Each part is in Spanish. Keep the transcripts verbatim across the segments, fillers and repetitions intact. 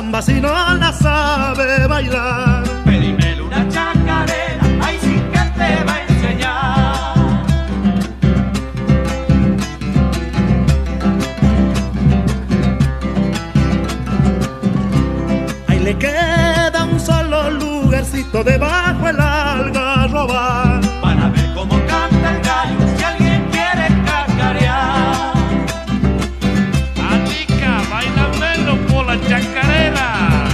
samba si no la sabe bailar. Pedimele una chacarera, ahí sí que te va a enseñar. Ahí le queda un solo lugarcito debajo el algarrobar. Van a ver cómo canta el gallo si alguien quiere cacarear. Anica, bailamelo por la chacarera.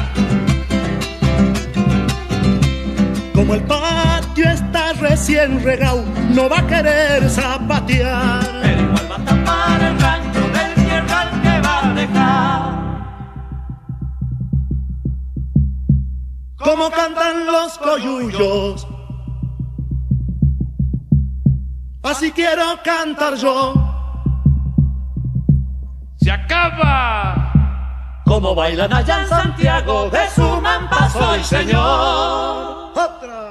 Como el patio está recién regado, no va a querer zapatear. Pero igual va a tapar el rancho del tierral que va a dejar. Como cantan los coyullos, así quiero cantar yo. Se acaba. Como bailan allá en Santiago, de su mampa soy señor. Otra.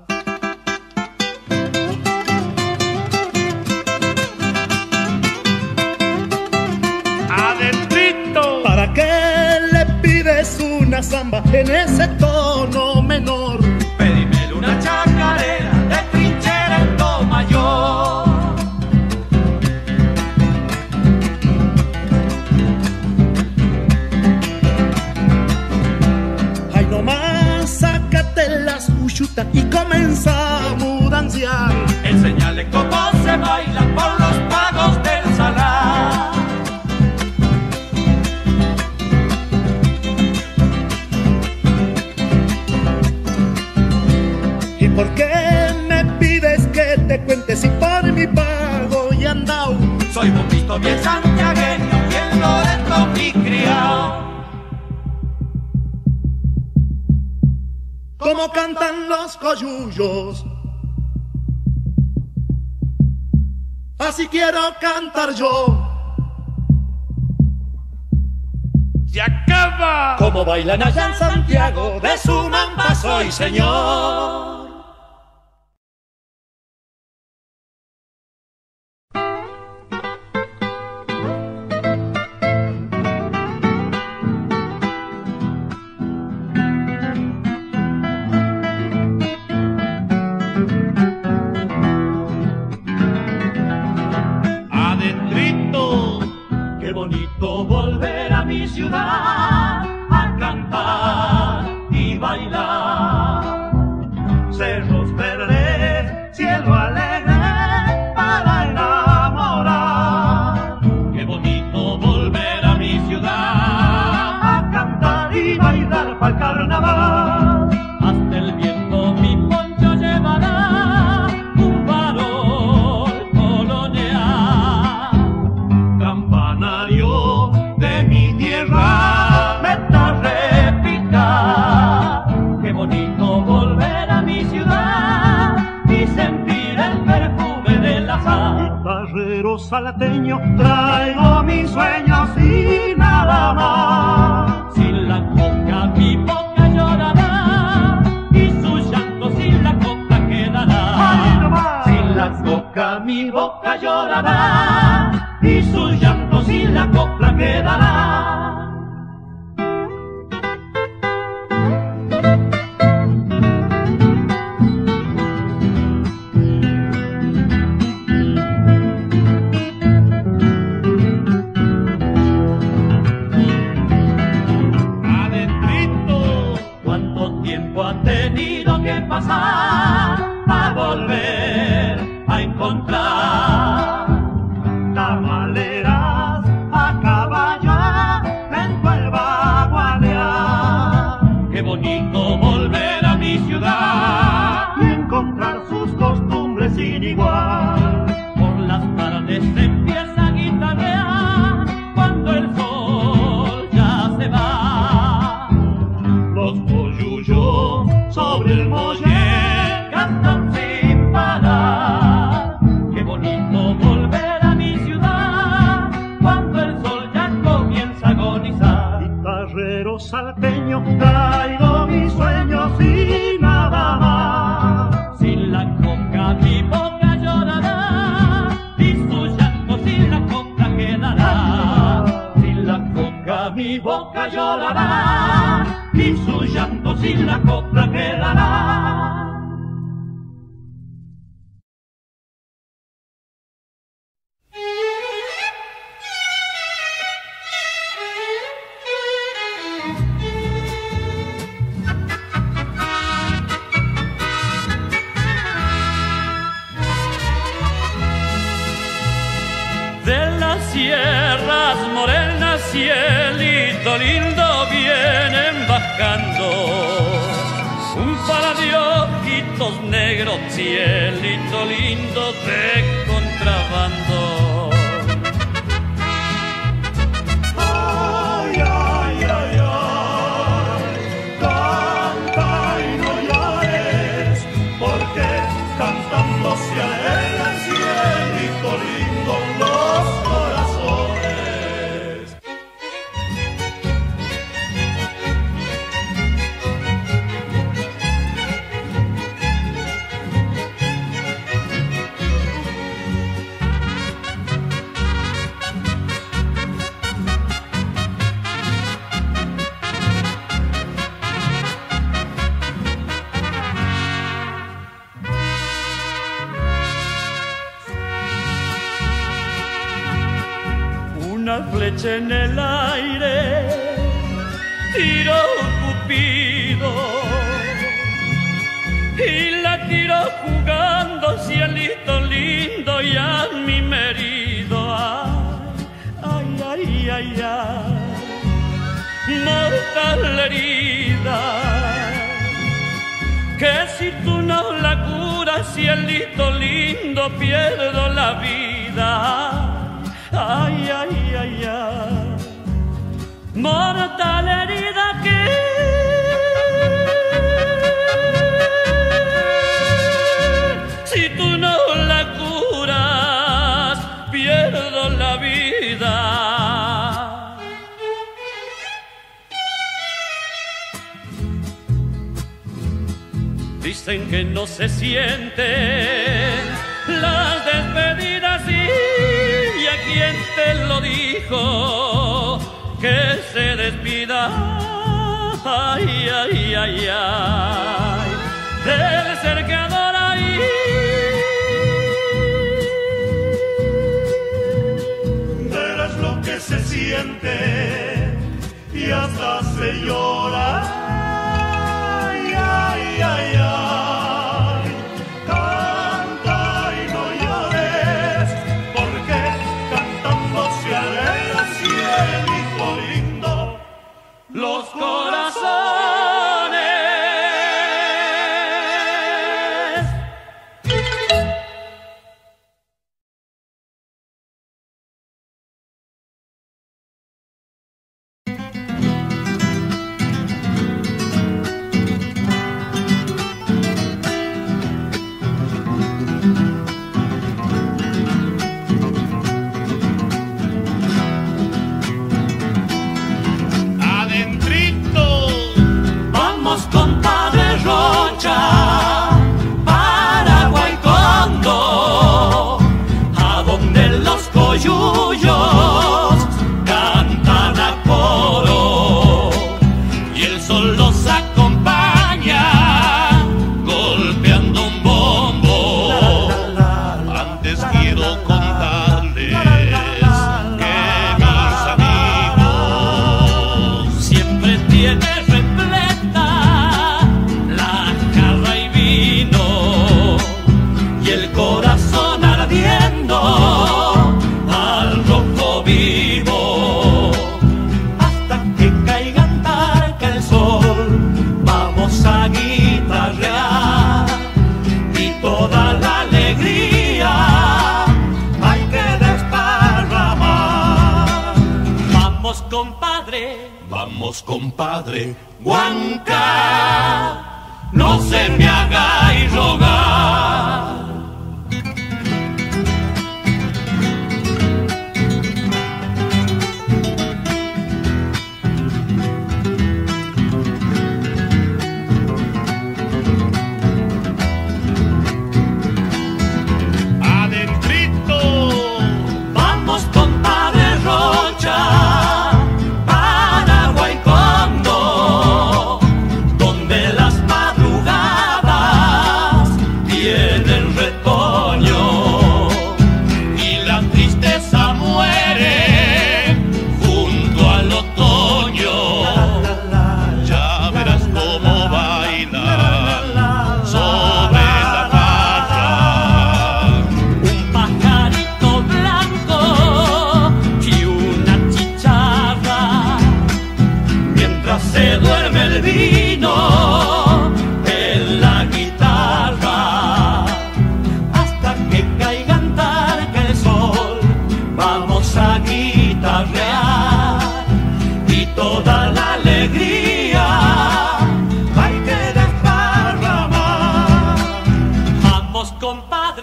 Adentrito. ¿Para qué le pides una samba en ese tono menor? Pedimele una chacarera de trinchera en do mayor. Ay, nomás sácate las uchutas y comienza a mudanciar. Enseñale cómo se baila por los pagos del salar. ¿Y por qué me pides que te cuente si por mi pago y andao? Soy bombito bien santiagueño, bien Loreto mi criao. Como cantan los coyullos, así quiero cantar yo. Se acaba. Como bailan allá en Santiago, de su mampa soy señor. Adentrito. Qué bonito volver a mi ciudad a cantar y bailar. Cerros verdes, cielo alegre para enamorar. Qué bonito volver a mi ciudad a cantar y bailar para el carnaval. Hasta el viento mi poncho llevará un farol colonial. Campanario de mi tierra me está repicar. Qué bonito volver a mi ciudad y sentir el perfume de la sal. Guitarrero salteño, traigo mis sueños y nada más. Sin la coca mi boca llorará y su llanto sin la coca quedará. Sin la coca mi boca llorará y su llanto sin la copla quedará. Adentrito. ¿Cuánto tiempo ha tenido que pasar para volver a encontrar tamaleras a caballo dentro el bagualear? Qué bonito volver a mi ciudad y encontrar sus costumbres sin igual. Por las tardes se empieza a guitarrear cuando el sol ya se va. Los coyullos sobre el molle cantan sin parar. Qué bonito volver a mi ciudad cuando el sol ya comienza a agonizar. Guitarrero salteño, traigo mis sueños y nada más. Sin la coca mi boca llorará y su llanto sin la coca quedará. Sin la coca mi boca llorará y la copla quedará. Sierras morenas, cielito lindo, vienen bajando un par de ojitos negros, cielito lindo de contrabando. Ay, ay, ay, ay, canta y no llores, porque cantando se alegra el cielito lindo los corazones. Una flecha en el aire tiró Cupido y la tiró jugando, cielito lindo, y a mi merido. Ay, ay, ay, ay, mortal herida, que si tú no la curas, cielito lindo, pierdo la vida. Ay, ay, ay, ay, mortal herida que si tú no la curas, pierdo la vida. Dicen que no se sienten las despedidas y a quien te lo dijo que se despida. Ay, ay, ay, ay, del ser que adora y verás lo que se siente y hasta se llora. Ay, ay, ay, ay, canta y no llores, porque cantando se alegra el cielito lindo los corazones. Vamos, compadre, Huanca, no se me hagáis rogar. Donde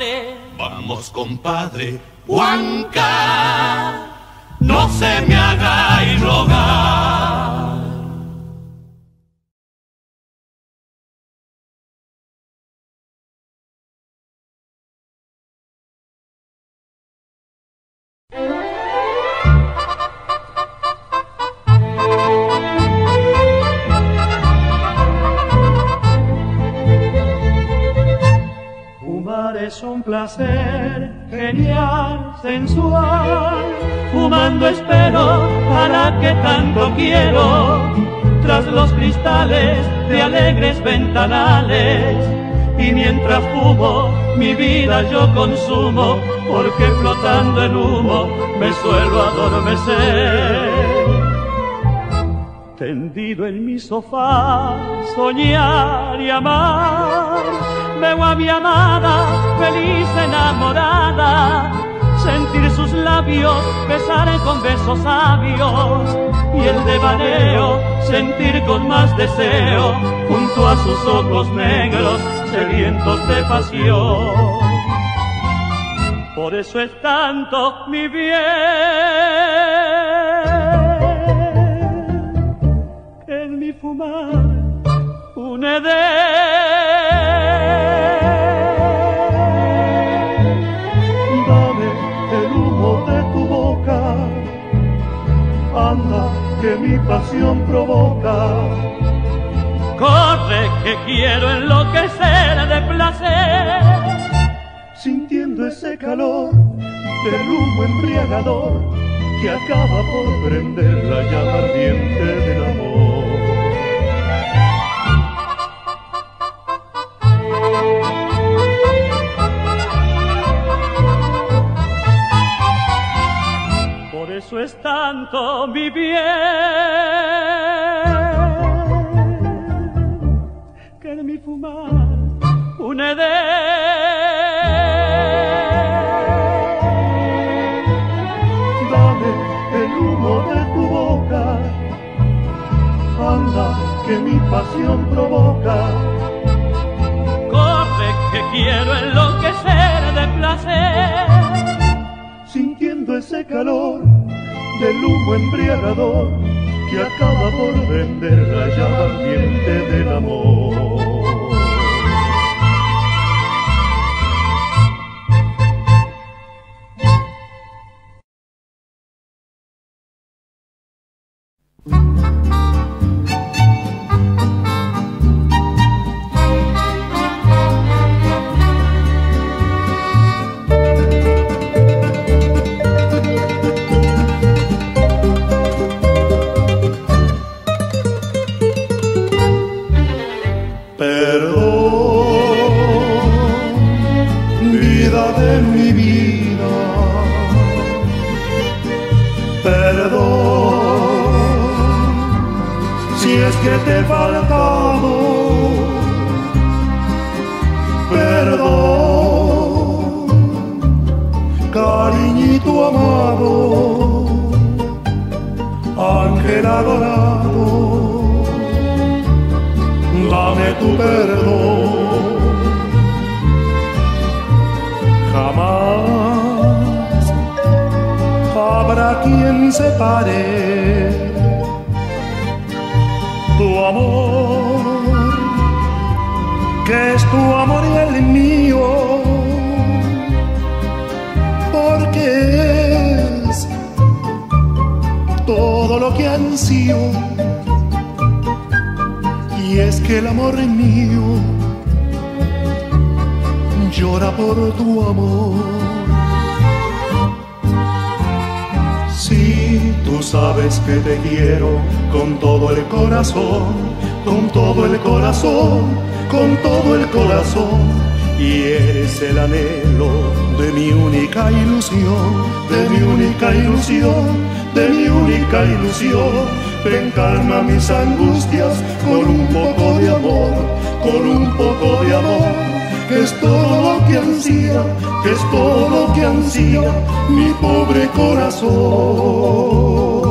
padre. Vamos, compadre, Huanca, no se me haga y rogar. Es un placer genial, sensual. Fumando espero a la que tanto quiero, tras los cristales de alegres ventanales. Y mientras fumo, mi vida yo consumo, porque flotando en humo me suelo adormecer. Tendido en mi sofá, soñar y amar, veo a mi amada, feliz enamorada, sentir sus labios, besar con besos sabios, y el devaneo, sentir con más deseo, junto a sus ojos negros, sedientos de pasión. Por eso es tanto mi bien, que en mi fumar un edén. Anda, que mi pasión provoca. Corre, que quiero enloquecer de placer, sintiendo ese calor del humo embriagador que acaba por prender la llama ardiente del amor. Por eso es tanto mi bien, que en mi fumar un edén. Dame el humo de tu boca, anda, que mi pasión provoca. Corre, que quiero enloquecer de placer, sintiendo ese calor del humo embriagador que acaba por vender la llama ardiente del amor. Con todo el corazón, con todo el corazón, y eres el anhelo de mi única ilusión, de mi única ilusión, de mi única ilusión. Ven, calma mis angustias con un poco de amor, con un poco de amor, que es todo lo que ansía, que es todo lo que ansía mi pobre corazón.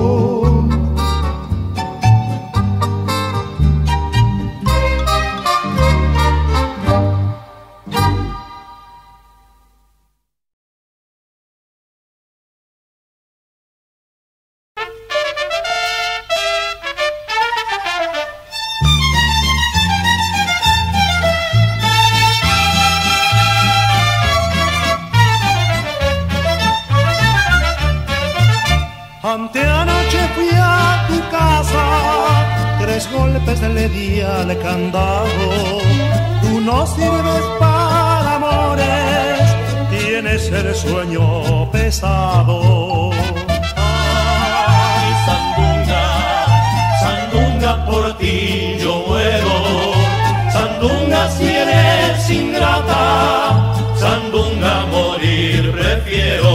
Anteanoche fui a tu casa, tres golpes le di al candado. Tú no sirves para amores, tienes el sueño pesado. Ay, sandunga, sandunga, por ti yo muero. Sandunga, si eres ingrata, sandunga, morir prefiero.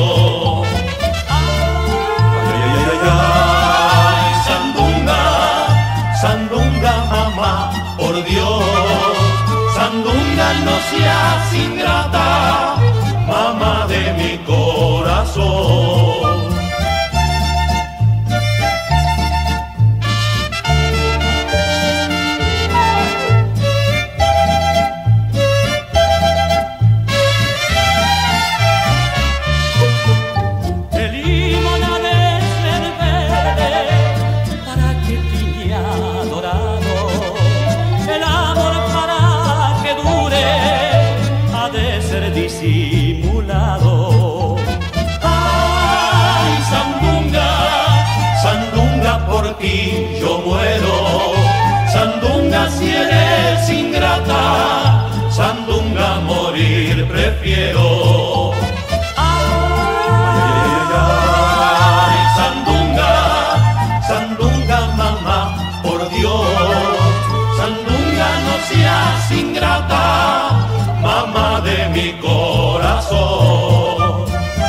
Sandunga, mamá, por Dios, sandunga, no seas ingrata, mamá de mi corazón. Disimulado. Ay, sandunga, sandunga, por ti yo muero. Sandunga, si eres ingrata, sandunga, morir prefiero. Ay, sandunga, sandunga, mamá, por Dios, sandunga, no seas ingrata, mamá de mi corazón.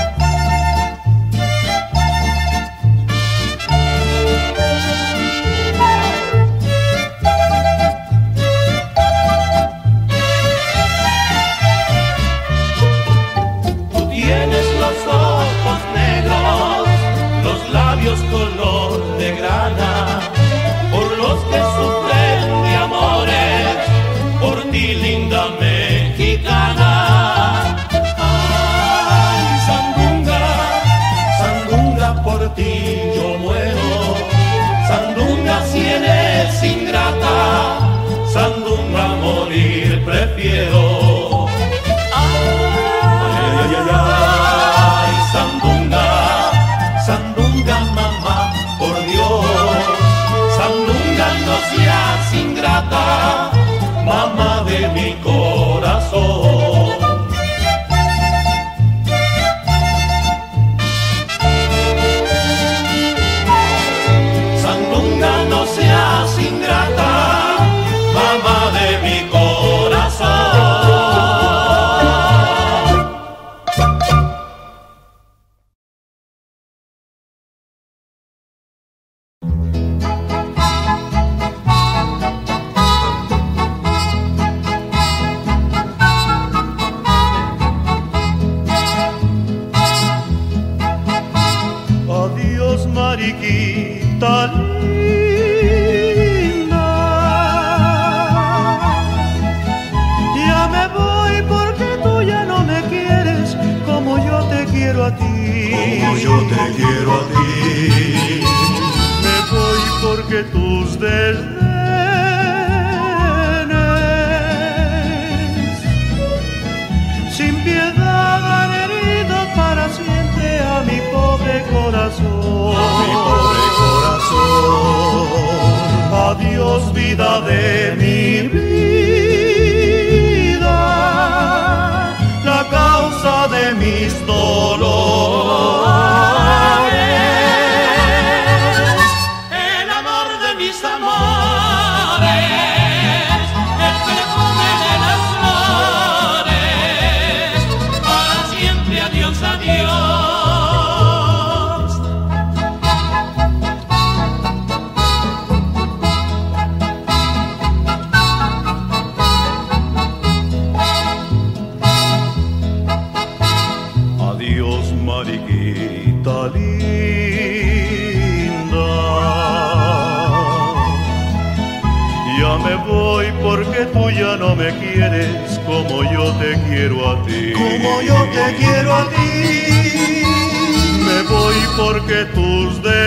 Tú tienes los ojos negros, los labios color de grana, por los que sufren de amores, por ti, linda mexicana. Ay, sandunga, sandunga, por ti yo muero. Sandunga, si eres ingrata, sandunga, morir prefiero. Ay, ay, ay, ay, ay, sandunga, sandunga, mamá, por Dios, sandunga, no seas ingrata, mamá de mi corazón. Sandunga, no seas ingrata, mamá de mi corazón. Mariquita linda, ya me voy porque tú ya no me quieres como yo te quiero a ti. Como yo te quiero a ti. Me voy porque tus desdenes sin piedad han herido para siempre a mi pobre corazón. A mi pobre corazón. Adiós, vida de mi vida, la causa de mis dolores, El amor de mis amores, el perfume de las flores, para siempre adiós, adiós. Adiós, mariquita linda, ya me voy porque tú ya no me quieres como yo te quiero a ti. Como yo te quiero a ti. Me voy porque tus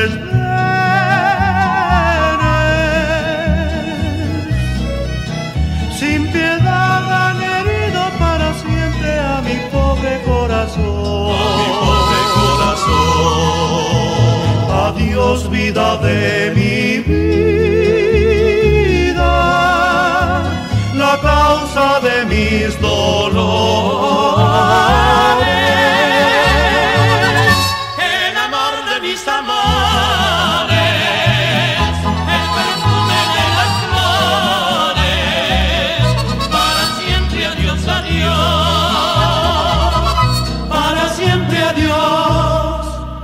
desdenes sin piedad han herido para siempre a mi pobre corazón. A mi pobre corazón. Adiós, Dios vida de mi vida, la causa de mis dolores, el amor de mis amores, el perfume de las flores, para siempre adiós, adiós, para siempre adiós.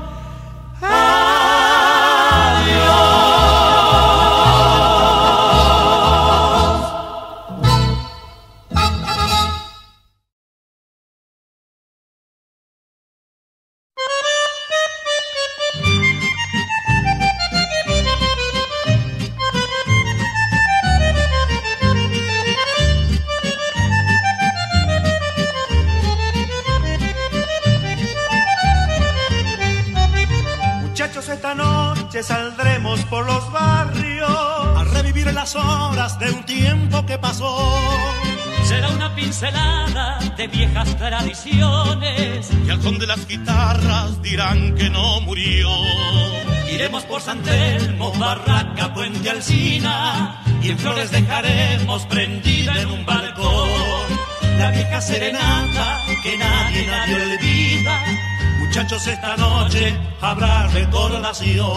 Esta noche saldremos por los barrios a revivir las horas de un tiempo que pasó. Será una pincelada de viejas tradiciones Y al son de las guitarras dirán que no murió. iremos por San Telmo, Barraca, Puente Alsina, y en flores dejaremos prendida en un balcón la vieja serenata que nadie, nadie olvida. Muchachos, esta noche habrá recordación.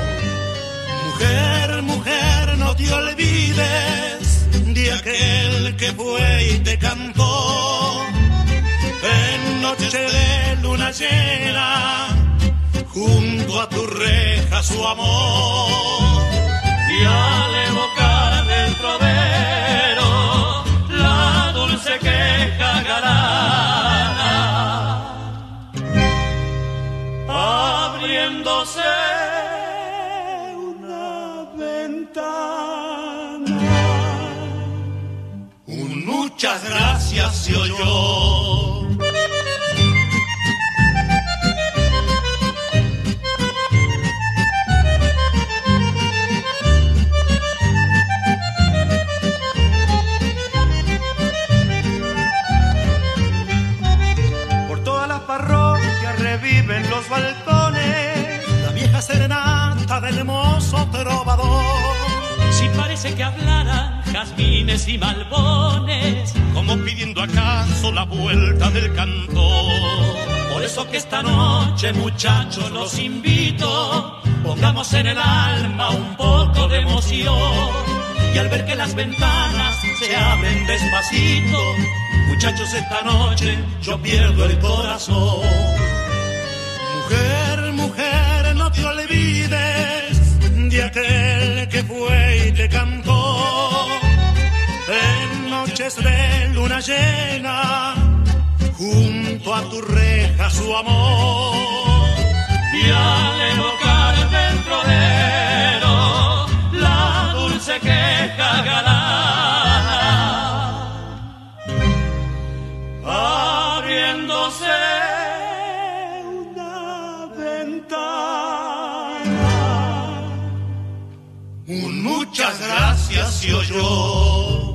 Mujer, mujer, no te olvides de aquel que fue y te cantó en noche de luna llena, junto a tu reja su amor. Y al evocar del trovero la dulce queja galana, abriéndose una ventana, Un muchas gracias se oyó. Por todas las parroquias reviven los balcones la vieja serenata del hermoso trovador. si parece que hablaran jazmines y malbones, como pidiendo acaso la vuelta del cantor. por eso que esta noche, muchachos, los invito, pongamos en el alma un poco de emoción, y al ver que las ventanas se abren despacito, muchachos, esta noche yo pierdo el corazón. Mujer, mujer, no te olvides de aquel que fue y te cantó en noches de luna llena, junto a tu reja su amor. Y al evocar del trovero la dulce queja galana, abriéndose una ventana, Un muchas gracias se oyó.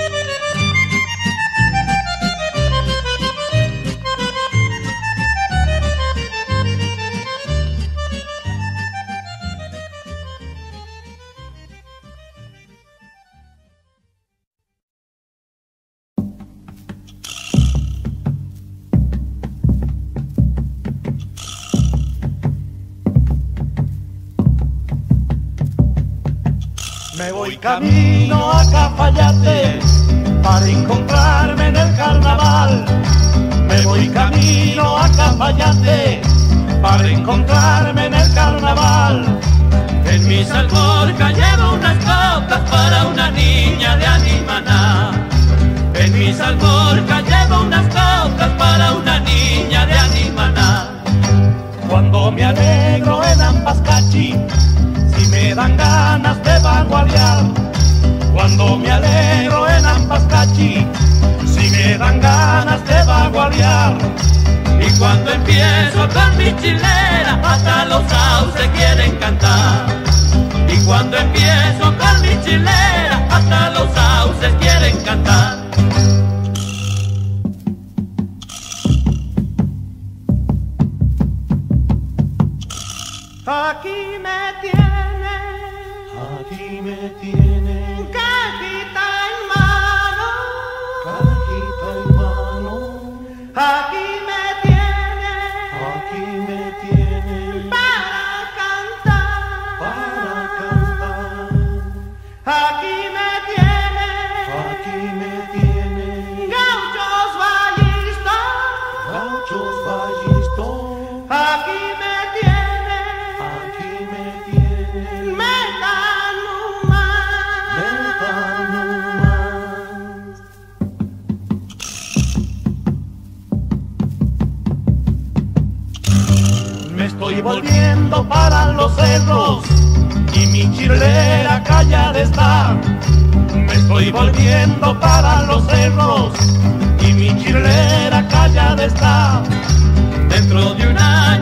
Me voy camino a Cafayate para encontrarme en el carnaval. Me voy camino a Cafayate para encontrarme en el carnaval. en mi salvorca llevo unas copas para una niña de Animaná. En mi salvorca llevo unas copas para una niña de Animaná. Cuando me alegro en Ampascachi, si me dan ganas de vanguardiar. Cuando me alegro en Ampascachi, si me dan ganas de vanguardiar. Y cuando empiezo con mi chilera, hasta los sauces quieren cantar. Y cuando empiezo con mi chilera, hasta los sauces quieren cantar. Aquí me tiene, aquí me tiene, cajita en mano, cajita en mano, aquí me tiene, aquí me tiene, para cantar, para cantar, aquí me tiene, aquí me tiene, gauchos vallistas, gauchos vallistos, aquí me tiene, aquí me tiene, metan humano. metan humano. Me estoy volviendo para los cerros y mi chirlera callada está. Me estoy volviendo para los cerros y mi chirlera callada está. Dentro de un año